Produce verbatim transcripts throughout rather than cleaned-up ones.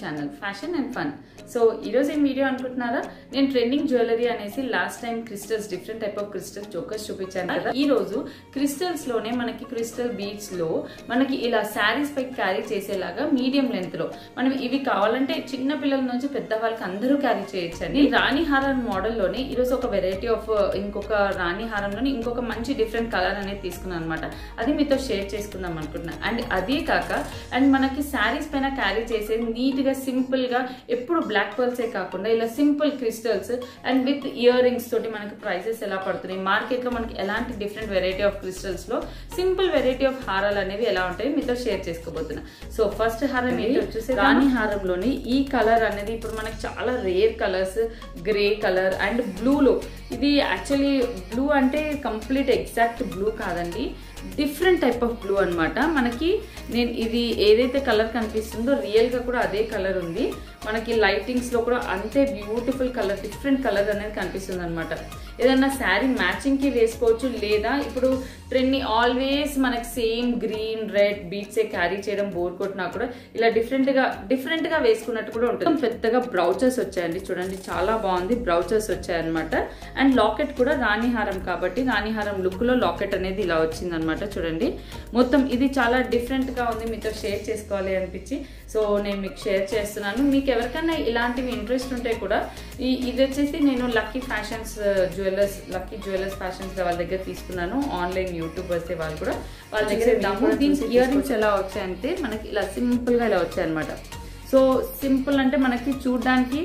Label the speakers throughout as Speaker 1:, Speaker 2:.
Speaker 1: Channel fashion and fun. So ఈరోజు ఏం video అనుకుంటున్నారా, నేను ట్రెండింగ్ జ్యువెలరీ అనేసి last time crystals different type of crystals chokers చూపించాను కదా. ఈ రోజు క్రిస్టల్స్ లోనే మనకి క్రిస్టల్ బీడ్స్ లో మనకి ఇలా శారీస్ పై క్యారీ చేసేలాగా మీడియం లెంత్ లో మనం ఇవి కావాలంటే చిన్న పిల్లల నుంచి పెద్ద వాళ్ళకి అందరూ క్యారీ చేయొచ్చు అని రాణి హారం మోడల్ లోనే ఈరోజు ఒక వెరైటీ ఆఫ్ ఇంకొక రాణి హారంలోని ఇంకొక మంచి డిఫరెంట్ కలర్ అనేది తీసుకున్నాను అనమాట. అది మీతో షేర్ చేసుకుందాం అనుకుంటున్నాను. అండ్ అదే కాక అండ్ మనకి శారీస్ పైన క్యారీ చేసేది నీట్ గా సింపుల్ గా ఎప్పుడు బ్లాక్ పర్ల్సే కాకుండా ఇలా simple crystals and with ear rings తోటి మనకి ప్రైసెస్ ఎలా పడుతున్నాయి, మార్కెట్ లో మనకి ఎలాంటి డిఫరెంట్ వెరైటీ ఆఫ్ క్రిస్టల్స్ లో సింపుల్ వెరైటీ ఆఫ్ హారాలు అనేవి ఎలా ఉంటాయి మీతో షేర్ చేసుకోబోతున్నా. సో ఫస్ట్ హారం ఏంటి వచ్చేసి రాణి హారంలోని ఈ కలర్ అనేది ఇప్పుడు మనకి చాలా rare colours, grey colour and బ్లూలో. ఇది యాక్చువల్లీ బ్లూ అంటే కంప్లీట్ ఎగ్జాక్ట్ బ్లూ కాదండి, డిఫరెంట్ టైప్ ఆఫ్ బ్లూ అనమాట. మనకి నేను ఇది ఏదైతే కలర్ కనిపిస్తుందో రియల్ గా కూడా అదే కలర్ ఉంది. మనకి లైటింగ్స్ లో కూడా అంతే బ్యూటిఫుల్ కలర్, డిఫరెంట్ కలర్ అనేది కనిపిస్తుంది అనమాట. ఏదన్నా శారీ మ్యాచింగ్ కి వేసుకోవచ్చు, లేదా ఇప్పుడు ట్రెండ్ ఆల్వేస్ మనకి same green red beads carry చేయడం బోర్ కొట్టినా కూడా ఇలా డిఫరెంట్ గా డిఫరెంట్ గా వేసుకున్నట్టు కూడా ఉంటుంది. పెద్దగా బ్రౌచర్స్ వచ్చాయండి, చూడండి చాలా బాగుంది. బ్రౌచర్స్ వచ్చాయన్నమాట. అండ్ లాకెట్ కూడా రాణి హారం కాబట్టి రాణి హారం లుక్ లో లాకెట్ అనేది ఇలా వచ్చింది అనమాట. చూడండి మొత్తం ఇది చాలా డిఫరెంట్ గా ఉంది, మీతో షేర్ చేసుకోవాలి అనిపించి సో నేను మీకు షేర్ చేస్తున్నాను. మీకు ఎవరికైనా ఇలాంటివి ఇంట్రెస్ట్ ఉంటే కూడా ఈ ఇది వచ్చేసి నేను lucky fashions jewellers lucky jewellers fashions వాళ్ళ దగ్గర తీసుకున్నాను. ఆన్లైన్ యూట్యూబర్స్ వాళ్ళు కూడా వాళ్ళ దగ్గర దీనికి ఇయర్ రింగ్స్ ఎలా వచ్చాయంటే మనకి ఇలా సింపుల్ గా ఇలా వచ్చాయన్నమాట. సో సింపుల్ అంటే మనకి చూడడానికి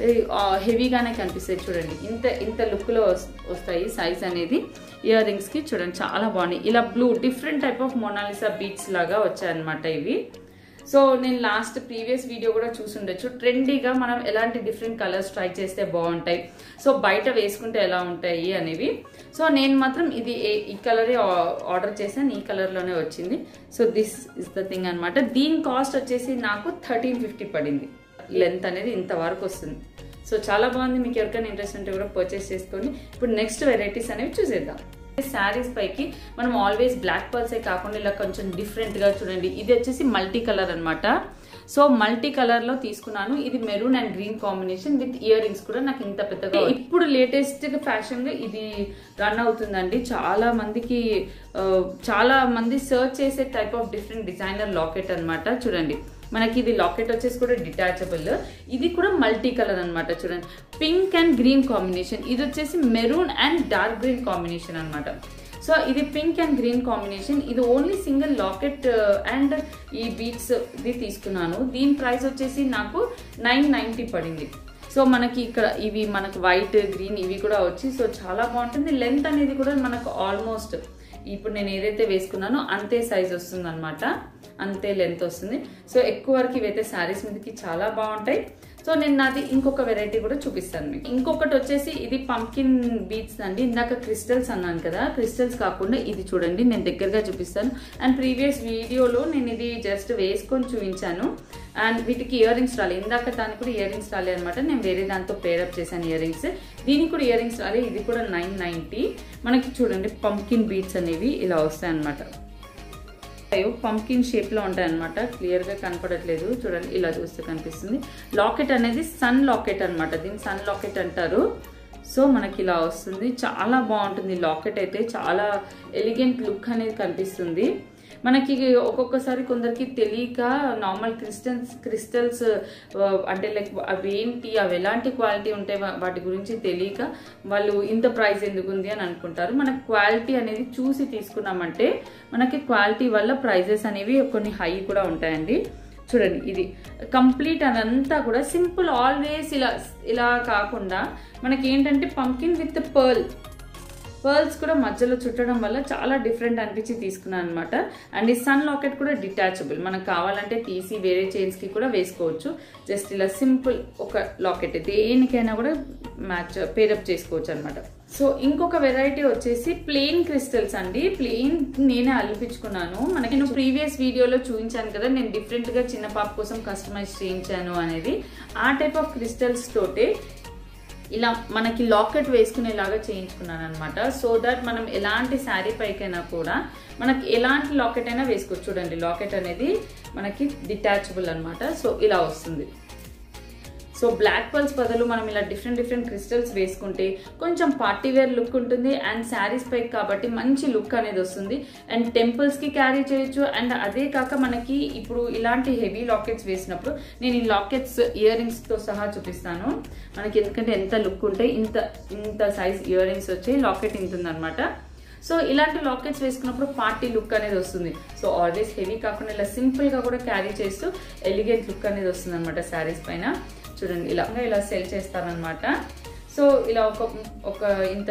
Speaker 1: హెవీగానే కనిపిస్తాయి. చూడండి ఇంత ఇంత లుక్ లో వస్తాయి సైజ్ అనేది ఇయర్ రింగ్స్ కి. చూడండి చాలా బాగున్నాయి. ఇలా blue different type of Mona Lisa beads లాగా వచ్చాయన్నమాట ఇవి. సో నేను లాస్ట్ ప్రీవియస్ వీడియో కూడా చూసుండొచ్చు, ట్రెండీగా మనం ఎలాంటి డిఫరెంట్ కలర్స్ ట్రై చేస్తే బాగుంటాయి, సో బయట వేసుకుంటే ఎలా ఉంటాయి అనేవి. సో నేను మాత్రం ఇది ఈ కలరే ఆర్డర్ చేశాను, ఈ కలర్లోనే వచ్చింది. So this is the thing అనమాట. దీని కాస్ట్ వచ్చేసి నాకు థర్టీన్ ఫిఫ్టీ పడింది. లెంత్ అనేది ఇంతవరకు వస్తుంది. సో చాలా బాగుంది. మీకు ఎవరికైనా ఇంట్రెస్ట్ ఉంటే కూడా పర్చేస్ చేసుకోండి. ఇప్పుడు నెక్స్ట్ వెరైటీస్ అనేవి చూసేద్దాం. శారీస్ పైకి మనం ఆల్వేస్ బ్లాక్ పర్ల్సే కాకుండా ఇలా కొంచెం డిఫరెంట్ గా చూడండి. ఇది వచ్చేసి మల్టీ కలర్ అనమాట. సో మల్టీ కలర్ లో తీసుకున్నాను. ఇది maroon and green combination with year rings కూడా నాకు ఇంత పెద్దగా. ఇప్పుడు లేటెస్ట్ ఫ్యాషన్ గా ఇది రన్ అవుతుందండి. చాలా మందికి చాలా మంది సర్చ్ చేసే type of different designer locket అనమాట. చూడండి మనకి ఇది లాకెట్ వచ్చేసి కూడా డిటాచబుల్. ఇది కూడా మల్టీ కలర్ అనమాట. చూడండి పింక్ అండ్ గ్రీన్ కాంబినేషన్. ఇది వచ్చేసి maroon and dark green combination అనమాట. సో ఇది పింక్ అండ్ గ్రీన్ కాంబినేషన్. ఇది ఓన్లీ సింగిల్ లాకెట్ అండ్ ఈ బీట్స్ ఇది తీసుకున్నాను. దీని ప్రైస్ వచ్చేసి నాకు నైన్ నైన్టీ పడింది. సో మనకి ఇక్కడ ఇవి మనకు వైట్ గ్రీన్ ఇవి కూడా వచ్చి సో చాలా బాగుంటుంది. లెంత్ అనేది కూడా మనకు ఆల్మోస్ట్ ఇప్పుడు నేను ఏదైతే వేసుకున్నానో అంతే సైజ్ వస్తుంది అనమాట, అంతే లెంత్ వస్తుంది. సో ఎక్కువ వరకు ఇవైతే శారీస్ మీదకి చాలా బాగుంటాయి. సో నేను నాది ఇంకొక వెరైటీ కూడా చూపిస్తాను మీకు. ఇంకొకటి వచ్చేసి ఇది పంకిన్ బీట్స్ అండి. ఇందాక క్రిస్టల్స్ అన్నాను కదా, క్రిస్టల్స్ కాకుండా ఇది చూడండి నేను దగ్గరగా చూపిస్తాను. అండ్ ప్రీవియస్ వీడియోలో నేను ఇది జస్ట్ వేసుకొని చూపించాను. అండ్ వీటికి ఇయర్ రింగ్స్ రాలి, ఇందాక దానికి కూడా ఇయర్ రింగ్స్ రాలి అనమాట. నేను వేరే దాంతో పేరప్ చేశాను ఇయర్ రింగ్స్. దీనికి కూడా ఇయర్ రింగ్స్ రాలి. ఇది కూడా నైన్ నైన్టీ. మనకి చూడండి పంకిన్ బీట్స్ అనేవి ఇలా వస్తాయి అనమాట. పంకిన్ షేప్ లో ఉంటాయి అనమాట. క్లియర్ గా కనపడట్లేదు, చూడండి ఇలా చూస్తే కనిపిస్తుంది. లాకెట్ అనేది సన్ లాకెట్ అనమాట. దీన్ని సన్ లాకెట్ అంటారు. సో మనకి ఇలా వస్తుంది, చాలా బాగుంటుంది. లాకెట్ అయితే చాలా ఎలిగెంట్ లుక్ అనేది కనిపిస్తుంది. మనకి ఒక్కొక్కసారి కొందరికి తెలియక నార్మల్ క్రిస్టల్స్ క్రిస్టల్స్ అంటే లైక్ అవి ఏంటి, అవి ఎలాంటి క్వాలిటీ ఉంటాయి వాటి గురించి తెలియక వాళ్ళు ఇంత ప్రైస్ ఎందుకు ఉంది అని అనుకుంటారు. మనకి క్వాలిటీ అనేది చూసి తీసుకున్నామంటే మనకి క్వాలిటీ వల్ల ప్రైజెస్ అనేవి కొన్ని హై కూడా ఉంటాయండి. చూడండి ఇది కంప్లీట్ అదంతా కూడా సింపుల్, ఆల్వేస్ ఇలా ఇలా కాకుండా మనకి ఏంటంటే పంకిన్ విత్ పర్ల్ పర్ల్స్ కూడా మధ్యలో చుట్టడం వల్ల చాలా డిఫరెంట్ అనిపించి తీసుకున్నాను అనమాట. అండ్ ఈ సన్ లాకెట్ కూడా డిటాచబుల్, మనకు కావాలంటే తీసి వేరే చైన్స్ కి కూడా వేసుకోవచ్చు. జస్ట్ ఇలా సింపుల్ ఒక లాకెట్ దేనికైనా కూడా మ్యాచ్ పేరప్ చేసుకోవచ్చు అనమాట. సో ఇంకొక వెరైటీ వచ్చేసి ప్లెయిన్ క్రిస్టల్స్ అండి. ప్లెయిన్ నేనే అల్లిపించుకున్నాను. మనకి నేను ప్రీవియస్ వీడియోలో చూపించాను కదా, నేను డిఫరెంట్ గా చిన్న పాప కోసం కస్టమైజ్ చేయించాను అనేది. ఆ టైప్ ఆఫ్ క్రిస్టల్స్ తోటే ఇలా మనకి లాకెట్ వేసుకునేలాగా చేయించుకున్నాను అనమాట. సో దట్ మనం ఎలాంటి శారీ పైకైనా కూడా మనకి ఎలాంటి లాకెట్ అయినా వేసుకోవచ్చు. చూడండి లాకెట్ అనేది మనకి డిటాచబుల్ అనమాట. సో ఇలా వస్తుంది. సో బ్లాక్ పర్ల్స్ బదులు మనం ఇలా డిఫరెంట్ డిఫరెంట్ క్రిస్టల్స్ వేసుకుంటే కొంచెం పార్టీ వేర్ లుక్ ఉంటుంది అండ్ శారీస్ పై కాబట్టి మంచి లుక్ అనేది వస్తుంది అండ్ టెంపుల్స్ కి క్యారీ చేయొచ్చు. అండ్ అదే కాక మనకి ఇప్పుడు ఇలాంటి హెవీ లాకెట్స్ వేసినప్పుడు నేను ఈ లాకెట్స్ ఇయర్ రింగ్స్ తో సహా చూపిస్తాను మనకి, ఎందుకంటే ఎంత లుక్ ఉంటే ఇంత ఇంత సైజ్ ఇయర్ రింగ్స్ వచ్చి లాకెట్ ఇంతుంది అనమాట. సో ఇలాంటి లాకెట్స్ వేసుకున్నప్పుడు పార్టీ లుక్ అనేది వస్తుంది. సో ఆల్వేస్ హెవీ కాకుండా ఇలా సింపుల్ గా కూడా క్యారీ చేస్తూ ఎలిగెంట్ లుక్ అనేది వస్తుంది అనమాట శారీస్ పైన. చూడండి ఇలా ఇలా సెల్ చేస్తారనమాట. సో ఇలా ఒక ఒక ఇంత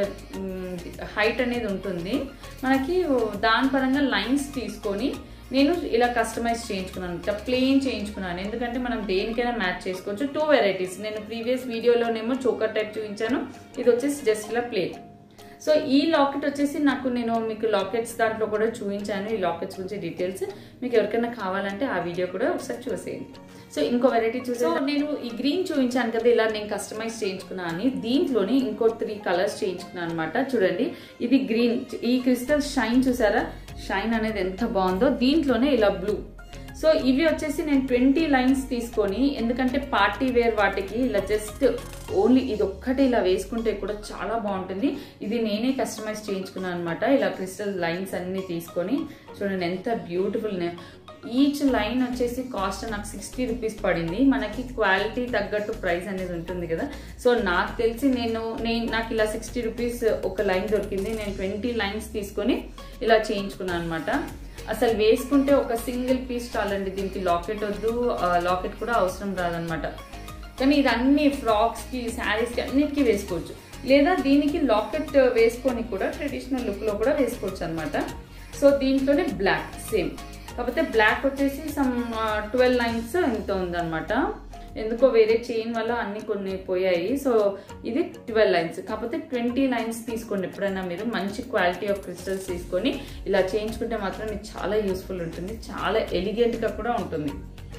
Speaker 1: హైట్ అనేది ఉంటుంది మనకి. దాని పరంగా లైన్స్ తీసుకొని నేను ఇలా కస్టమైజ్ చేయించుకున్నాను, ఇట్లా ప్లెయిన్ చేయించుకున్నాను. ఎందుకంటే మనం దేనికైనా మ్యాచ్ చేసుకోవచ్చు. టూ వెరైటీస్, నేను ప్రీవియస్ వీడియోలోనేమో చోకర్ టైప్ చూపించాను, ఇది వచ్చేసి జస్ట్ ఇలా ప్లెయిన్. సో ఈ లాకెట్ వచ్చేసి నాకు నేను మీకు లాకెట్స్ దాంట్లో కూడా చూపించాను, ఈ లాకెట్స్ గురించి డీటెయిల్స్. మీకు ఎవరికైనా కావాలంటే ఆ వీడియో కూడా ఒకసారి చూసేయండి. సో ఇంకో వెరైటీ చూసే నేను ఈ గ్రీన్ చూపించాను కదా ఇలా నేను కస్టమైజ్ చేయించుకున్నా అని, దీంట్లోనే ఇంకో త్రీ కలర్స్ చేయించుకున్నాను అనమాట. చూడండి ఇది గ్రీన్, ఈ క్రిస్టల్ షైన్ చూసారా, షైన్ అనేది ఎంత బాగుందో. దీంట్లోనే ఇలా బ్లూ. సో ఇవి వచ్చేసి నేను ట్వంటీ లైన్స్ తీసుకొని, ఎందుకంటే పార్టీ వేర్ వాటికి ఇలా జస్ట్ ఓన్లీ ఇది ఒక్కటే ఇలా వేసుకుంటే కూడా చాలా బాగుంటుంది. ఇది నేనే కస్టమైజ్ చేయించుకున్నాను అనమాట. ఇలా క్రిస్టల్ లైన్స్ అన్ని తీసుకొని చూడండి ఎంత బ్యూటిఫుల్. ఈచ్ లైన్ వచ్చేసి కాస్ట్ నాకు సిక్స్టీ రూపీస్ పడింది. మనకి క్వాలిటీ తగ్గట్టు ప్రైస్ అనేది ఉంటుంది కదా. సో నాకు తెలిసి నేను నేను నాకు ఇలా సిక్స్టీ రూపీస్ ఒక లైన్ దొరికింది. నేను ట్వంటీ లైన్స్ తీసుకొని ఇలా చేయించుకున్నాను అనమాట. అసలు వేసుకుంటే ఒక సింగిల్ పీస్ చాలండి, దీనికి లాకెట్ వద్దు, లాకెట్ కూడా అవసరం రాదనమాట. కానీ ఇది అన్ని ఫ్రాక్స్ కి శారీస్ కి అన్నిటికీ వేసుకోవచ్చు, లేదా దీనికి లాకెట్ వేసుకొని కూడా ట్రెడిషనల్ లుక్ లో కూడా వేసుకోవచ్చు అనమాట. సో దీంట్లోనే బ్లాక్ సేమ్, కాకపోతే బ్లాక్ వచ్చేసి సమ్ ట్వెల్వ్ లైన్స్ ఎంత ఉందన్నమాట. ఎందుకో వేరే చైన్ వల్ల అన్ని కొన్ని పోయాయి. సో ఇది ట్వెల్వ్ లైన్స్, కాకపోతే ట్వంటీ లైన్స్ తీసుకోండి ఎప్పుడైనా మీరు. మంచి క్వాలిటీ ఆఫ్ క్రిస్టల్స్ తీసుకొని ఇలా చేయించుకుంటే మాత్రం మీకు చాలా యూస్ఫుల్ ఉంటుంది, చాలా ఎలిగెంట్ గా కూడా ఉంటుంది.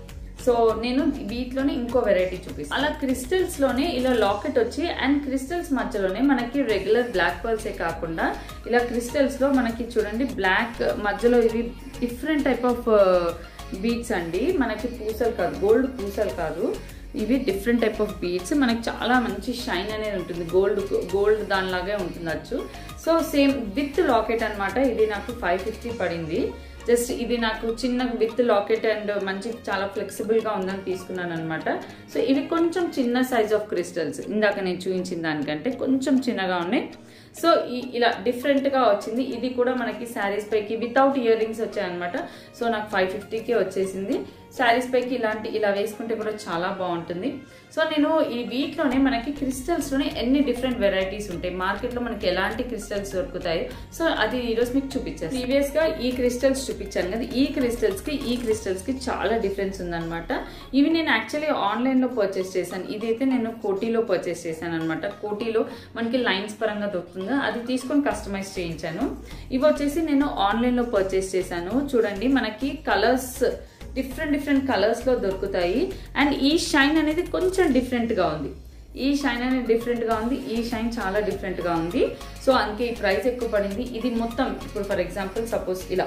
Speaker 1: సో నేను వీటిలోనే ఇంకో వెరైటీ చూపిస్తాను. అలా క్రిస్టల్స్ లోనే ఇలా లాకెట్ వచ్చి అండ్ క్రిస్టల్స్ మధ్యలోనే మనకి రెగ్యులర్ బ్లాక్ పర్ల్సే కాకుండా ఇలా క్రిస్టల్స్ లో మనకి చూడండి బ్లాక్ మధ్యలో ఇవి డిఫరెంట్ టైప్ ఆఫ్ బీడ్స్ అండి. మనకి పూసలు కాదు, గోల్డ్ పూసలు కాదు, ఇవి డిఫరెంట్ టైప్ ఆఫ్ బీడ్స్. మనకి చాలా మంచి షైన్ అనేది ఉంటుంది, గోల్డ్ గోల్డ్ దానిలాగే ఉంటుందచ్చు. సో సేమ్ విత్ లాకెట్ అనమాట. ఇది నాకు ఫైవ్ ఫిఫ్టీ పడింది. జస్ట్ ఇది నాకు చిన్న విత్ లాకెట్ అండ్ మంచి చాలా ఫ్లెక్సిబుల్ గా ఉందని తీసుకున్నాను అనమాట. సో ఇవి కొంచెం చిన్న సైజ్ ఆఫ్ క్రిస్టల్స్, ఇందాక నేను చూపించిన దానికంటే కొంచెం చిన్నగా ఉన్నాయి. సో ఇలా డిఫరెంట్ గా వచ్చింది. ఇది కూడా మనకి శారీస్ పైకి వితౌట్ ఇయర్ రింగ్స్ వచ్చాయన్నమాట. సో నాకు ఫైవ్ ఫిఫ్టీకే వచ్చేసింది. శారీస్ పైకి ఇలాంటి ఇలా వేసుకుంటే కూడా చాలా బాగుంటుంది. సో నేను ఈ వీటిలోనే మనకి క్రిస్టల్స్ లోనే ఎన్ని డిఫరెంట్ వెరైటీస్ ఉంటాయి, మార్కెట్ లో మనకి ఎలాంటి క్రిస్టల్స్ దొరుకుతాయి. సో అది ఈరోజు మీకు చూపించాను. ప్రీవియస్ గా ఈ క్రిస్టల్స్ చూపించాను కదా, ఈ క్రిస్టల్స్ కి ఈ క్రిస్టల్స్ కి చాలా డిఫరెన్స్ ఉందన్నమాట. ఇవి నేను యాక్చువల్లీ ఆన్లైన్ లో పర్చేస్ చేశాను. ఇదైతే నేను కోటీలో పర్చేస్ చేశాను అనమాట. కోటీలో మనకి లైన్స్ పరంగా దొరుకుతుంది, అది తీసుకొని కస్టమైజ్ చేయించాను. ఇవి వచ్చేసి నేను ఆన్లైన్ లో పర్చేస్ చేశాను. చూడండి మనకి కలర్స్ డిఫరెంట్ డిఫరెంట్ కలర్స్ లో దొరుకుతాయి. అండ్ ఈ షైన్ అనేది కొంచెం డిఫరెంట్ గా ఉంది, ఈ షైన్ అనేది డిఫరెంట్ గా ఉంది, ఈ షైన్ చాలా డిఫరెంట్ గా ఉంది. సో అందుకే ఈ ప్రైస్ ఎక్కువ పడింది. ఇది మొత్తం ఇప్పుడు ఫర్ ఎగ్జాంపుల్ సపోజ్ ఇలా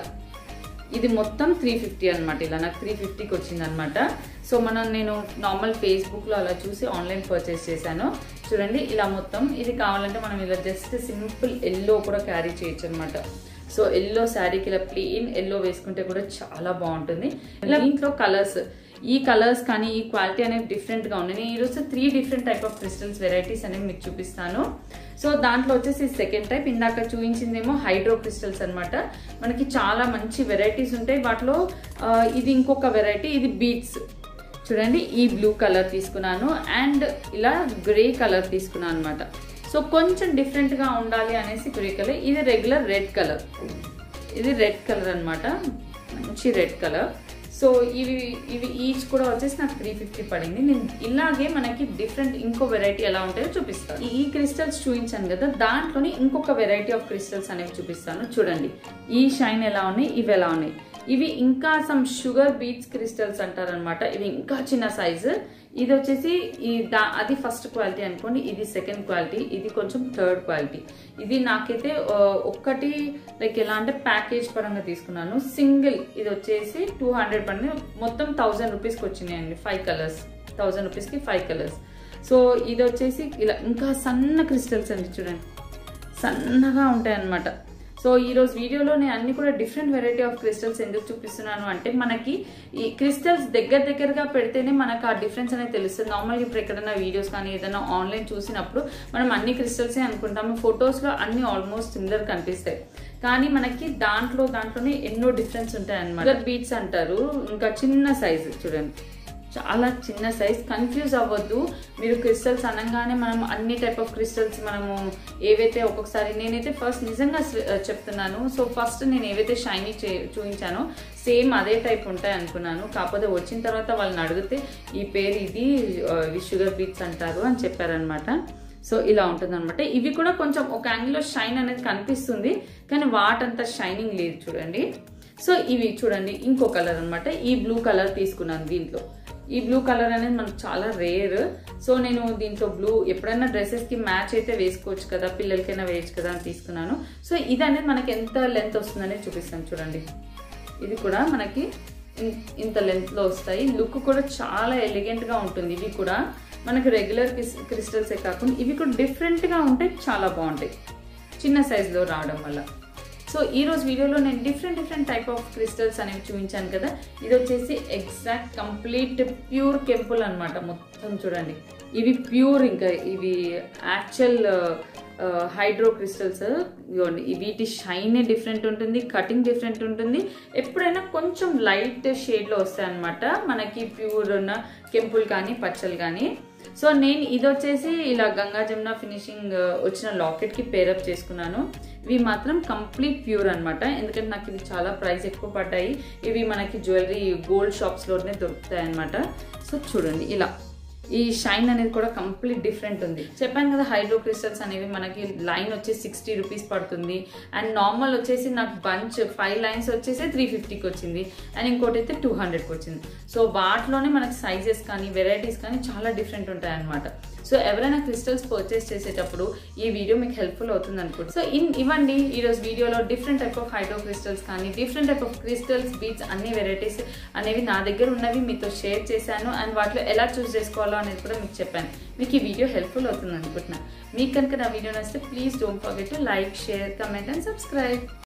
Speaker 1: ఇది మొత్తం త్రీ ఫిఫ్టీ అనమాట. ఇలా నాకు త్రీ ఫిఫ్టీకి వచ్చింది అనమాట. సో మనం నేను నార్మల్ ఫేస్బుక్ లో అలా చూసి ఆన్లైన్ పర్చేస్ చేశాను. చూడండి ఇలా మొత్తం ఇది కావాలంటే మనం ఇలా జస్ట్ సింపుల్ ఎల్లో కూడా క్యారీ చేయొచ్చు అనమాట. సో ఎల్లో శారీకి ఇలా ప్లెయిన్ ఎల్లో వేసుకుంటే కూడా చాలా బాగుంటుంది. ఇలా దీంట్లో కలర్స్, ఈ కలర్స్ కానీ ఈ క్వాలిటీ అనేది డిఫరెంట్ గా ఉన్నాయి. నేను ఈరోజు three different type of crystals varieties అనేవి మీకు చూపిస్తాను. సో దాంట్లో వచ్చేసి సెకండ్ టైప్, ఇందాక చూపించిందేమో హైడ్రో క్రిస్టల్స్ అనమాట. మనకి చాలా మంచి వెరైటీస్ ఉంటాయి వాటిలో. ఇది ఇంకొక వెరైటీ, ఇది బీడ్స్. చూడండి ఈ బ్లూ కలర్ తీసుకున్నాను అండ్ ఇలా గ్రే కలర్ తీసుకున్నాను అనమాట. సో కొంచెం డిఫరెంట్ గా ఉండాలి అనేసి గ్రే కలర్. ఇది రెగ్యులర్ రెడ్ కలర్, ఇది రెడ్ కలర్ అనమాట, మంచి రెడ్ కలర్. సో ఇవి ఇవి ఈచ్ కూడా వచ్చేసి నాకు త్రీ ఫిఫ్టీ పడింది. నేను ఇలాగే మనకి డిఫరెంట్ ఇంకో వెరైటీ ఎలా ఉంటాయో చూపిస్తాను. ఈ క్రిస్టల్స్ చూపించాను కదా, దాంట్లోనే ఇంకొక వెరైటీ ఆఫ్ క్రిస్టల్స్ అనేవి చూపిస్తాను. చూడండి ఈ షైన్ ఎలా ఉన్నాయి, ఇవి ఎలా ఉన్నాయి. ఇవి ఇంకా సమ్ షుగర్ బీట్స్ క్రిస్టల్స్ అంటారనమాట. ఇవి ఇంకా చిన్న సైజు. ఇది వచ్చేసి ఈ దా అది ఫస్ట్ క్వాలిటీ అనుకోండి, ఇది సెకండ్ క్వాలిటీ, ఇది కొంచెం థర్డ్ క్వాలిటీ. ఇది నాకైతే ఒక్కటి లైక్ ఎలా అంటే ప్యాకేజ్ పరంగా తీసుకున్నాను. సింగిల్ ఇది వచ్చేసి టూ హండ్రెడ్ పడింది. మొత్తం థౌజండ్ రూపీస్కి వచ్చినాయండి. ఫైవ్ కలర్స్, థౌజండ్ రూపీస్కి ఫైవ్ కలర్స్. సో ఇది వచ్చేసి ఇలా ఇంకా సన్న క్రిస్టల్స్ అండి, చూడండి సన్నగా ఉంటాయి అన్నమాట. సో ఈరోజు వీడియోలో నేను అన్ని కూడా డిఫరెంట్ వెరైటీ ఆఫ్ క్రిస్టల్స్ ఎందుకు చూపిస్తున్నాను అంటే, మనకి ఈ క్రిస్టల్స్ దగ్గర దగ్గరగా పెడితేనే మనకు ఆ డిఫరెన్స్ అనేది తెలుస్తుంది. నార్మల్గా ఇప్పుడు ఎక్కడైనా వీడియోస్ కానీ ఏదైనా ఆన్లైన్ చూసినప్పుడు మనం అన్ని క్రిస్టల్సే అనుకుంటాము, ఫొటోస్లో అన్ని ఆల్మోస్ట్ సిమిలర్ కనిపిస్తాయి. కానీ మనకి దాంట్లో దాంట్లోనే ఎన్నో డిఫరెన్స్ ఉంటాయి అన్నమాట. బీట్స్ అంటారు, ఇంకా చిన్న సైజు చూడండి, చాలా చిన్న సైజ్. కన్ఫ్యూజ్ అవ్వద్దు మీరు. క్రిస్టల్స్ అనగానే మనం అన్ని టైప్ ఆఫ్ క్రిస్టల్స్ మనము ఏవైతే ఒక్కొక్కసారి నేనైతే ఫస్ట్ నిజంగా చెప్తున్నాను. సో ఫస్ట్ నేను ఏవైతే షైనీ చూపించానో సేమ్ అదే టైప్ ఉంటాయి అనుకున్నాను. కాకపోతే వచ్చిన తర్వాత వాళ్ళని అడిగితే ఈ పేరు ఇది షుగర్ బీట్స్ అంటారు అని చెప్పారనమాట. సో ఇలా ఉంటుంది అనమాట. ఇవి కూడా కొంచెం ఒక యాంగిల్లో షైన్ అనేది కనిపిస్తుంది, కానీ వాటంతా షైనింగ్ లేదు చూడండి. సో ఇవి చూడండి ఇంకో కలర్ అనమాట. ఈ బ్లూ కలర్ తీసుకున్నాను. దీంట్లో ఈ బ్లూ కలర్ అనేది మనకు చాలా రేర్. సో నేను దీంట్లో బ్లూ ఎప్పుడైనా డ్రెస్సెస్కి మ్యాచ్ అయితే వేసుకోవచ్చు కదా, పిల్లలకైనా వేయచ్చు కదా అని తీసుకున్నాను. సో ఇది అనేది మనకి ఎంత లెంత్ వస్తుందని చూపిస్తాను చూడండి. ఇది కూడా మనకి ఇంత లెంత్లో వస్తాయి. లుక్ కూడా చాలా ఎలిగెంట్గా ఉంటుంది. ఇవి కూడా మనకి రెగ్యులర్ క్రిస్టల్సే కాకుండా ఇవి కూడా డిఫరెంట్గా ఉంటాయి, చాలా బాగుంటాయి చిన్న సైజులో రావడం వల్ల. సో ఈ రోజు వీడియోలో నేను different different type of crystals అనేవి చూపించాను కదా. ఇది వచ్చేసి ఎగ్జాక్ట్ కంప్లీట్ ప్యూర్ కెంపుల్ అనమాట. మొత్తం చూడండి ఇవి ప్యూర్, ఇంకా ఇవి యాక్చువల్ హైడ్రో క్రిస్టల్స్. ఇవ్వండి వీటి షైన్ డిఫరెంట్ ఉంటుంది, కటింగ్ డిఫరెంట్ ఉంటుంది. ఎప్పుడైనా కొంచెం లైట్ షేడ్లో వస్తాయి అనమాట మనకి ప్యూర్ ఉన్న కెంపుల్ కానీ పచ్చలు కానీ. సో నేను ఇది వచ్చేసి ఇలా గంగా జమున ఫినిషింగ్ వచ్చిన లాకెట్కి పేరప్ చేసుకున్నాను. ఇవి మాత్రం కంప్లీట్ ప్యూర్ అనమాట, ఎందుకంటే నాకు ఇవి చాలా ప్రైస్ ఎక్కువ పడ్డాయి. ఇవి మనకి జ్యువెలరీ గోల్డ్ షాప్స్లోనే దొరుకుతాయి అనమాట. సో చూడండి ఇలా ఈ షైన్ అనేది కూడా కంప్లీట్ డిఫరెంట్ ఉంది. చెప్పాను కదా హైడ్రో క్రిస్టల్స్ అనేవి మనకి లైన్ వచ్చేసి సిక్స్టీ రూపీస్ పడుతుంది. అండ్ నార్మల్ వచ్చేసి నాకు బంచ్ ఫైవ్ లైన్స్ వచ్చేసి త్రీ ఫిఫ్టీకి వచ్చింది. అండ్ ఇంకోటి అయితే టూ హండ్రెడ్కి వచ్చింది. సో వాటిలోనే మనకి సైజెస్ కానీ వెరైటీస్ కానీ చాలా డిఫరెంట్ ఉంటాయి అనమాట. సో ఎవరైనా క్రిస్టల్స్ పర్చేస్ చేసేటప్పుడు ఈ వీడియో మీకు హెల్ప్ఫుల్ అవుతుంది అనుకుంటు. సో ఇన్ ఇవ్వండి ఈరోజు వీడియోలో different type of hydro crystals కానీ different type of crystals beads అన్ని వెరైటీస్ అనేవి నా దగ్గర ఉన్నవి మీతో షేర్ చేశాను. అండ్ వాటిలో ఎలా చూస్ చేసుకోవాలో అనేది కూడా మీకు చెప్పాను. మీకు ఈ వీడియో హెల్ప్ఫుల్ అవుతుంది అనుకుంటున్నాను. మీకు కనుక నా వీడియో నచ్చితే please don't forget to like, share, comment and subscribe.